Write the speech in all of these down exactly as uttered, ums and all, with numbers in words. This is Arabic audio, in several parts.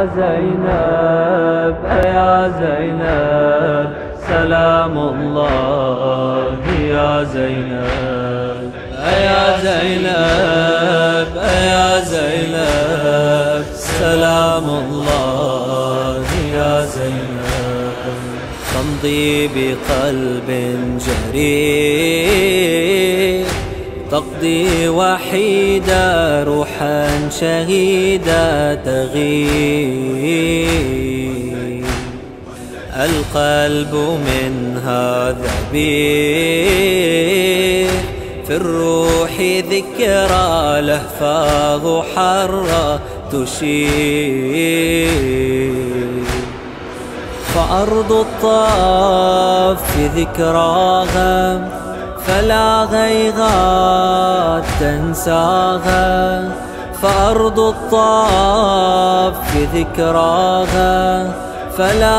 زينب يا زينب سلام الله يا زينب يا زينب يا زينب سلام الله يا زينب تمضي بقلب جريء تقضي وحيدة روحا شهيدة تغيب القلب منها ذبيح في الروح ذكرى لهفاظ حرة تشيب فأرض الطاف في ذكراها فلا غيغات تنساها فأرض الطاف في ذكراها فلا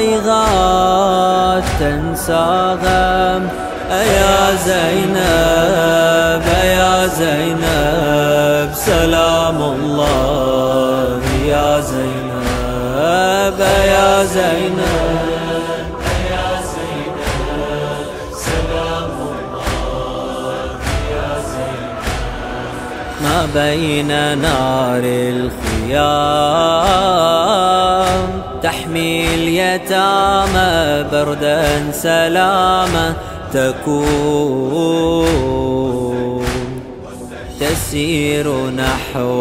غيغات تنساها يا زينب يا زينب سلام الله يا زينب يا زينب ما بين نار الخيام تحمي اليتامى بردا سلامة تكون تسير نحو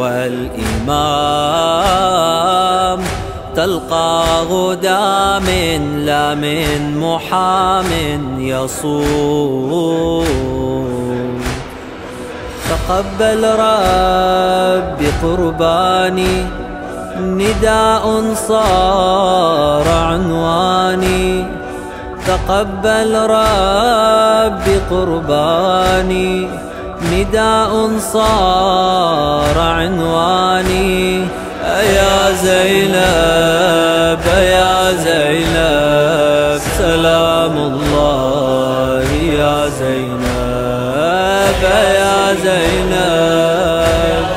الإمام تلقى غدا من لا من محام يصوم تقبل ربي قرباني نداء صار عنواني تقبل ربي قرباني نداء صار عنواني يا زينب يا زينب سلام الله يا زينب يا زينب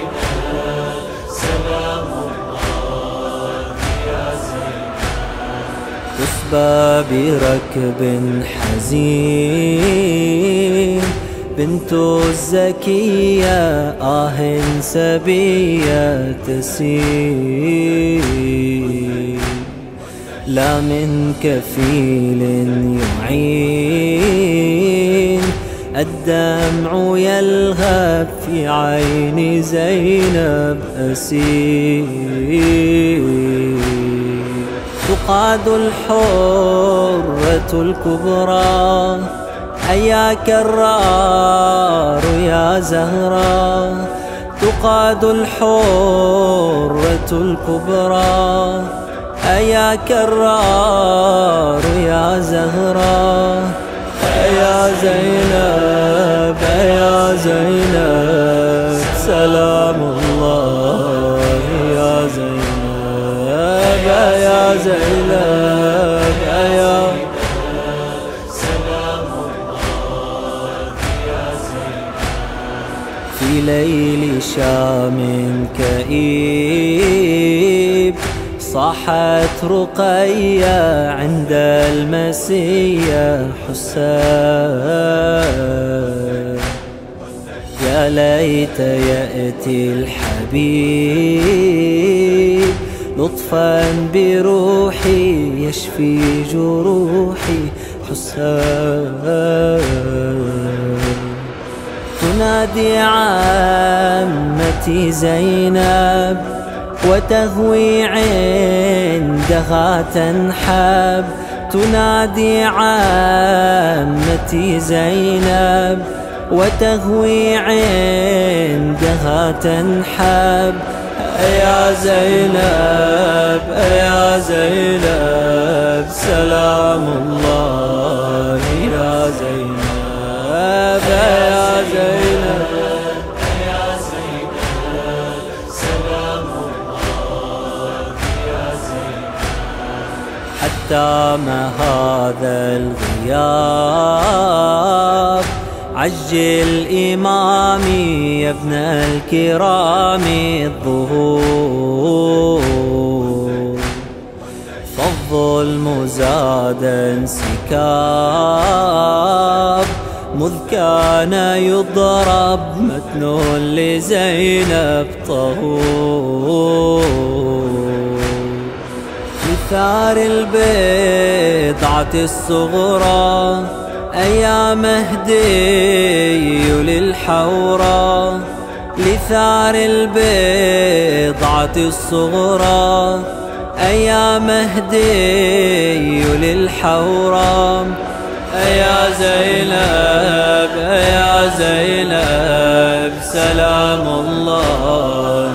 تصبى بركب حزين بنت الزكية آه سبية تسير لا من كفيل يعين الدمع يلهب في عين زينب أسير تقاد الحرة الكبرى أيا كرار يا زهرا تقاد الحرة الكبرى أيا كرار يا زهرا يا زينب يا زينب سلام الله يا زينب يا زينب يا في ليل شام كئيب صاحت رقية عند المسيح حسين يا ليت يأتي الحبيب لطفا بروحي يشفي جروحي حسين تنادي عمتي زينب وتهوي عندها تنحب تنادي عمتي زينب وتهوي عندها تنحب يا زينب يا زينب سلام الله يا زينب يا زينب حتى ما هذا الغياب عجل إمامي يا ابن الكرام الظهور، فالظلم زاد انسكاب مذ كان يضرب متن لزينب طهور. لثار البضعة الصغرى أيا مهدي للحورى، لثار البضعة الصغرى أيا مهدي للحورى. أيا زينب أيا زينب سلام الله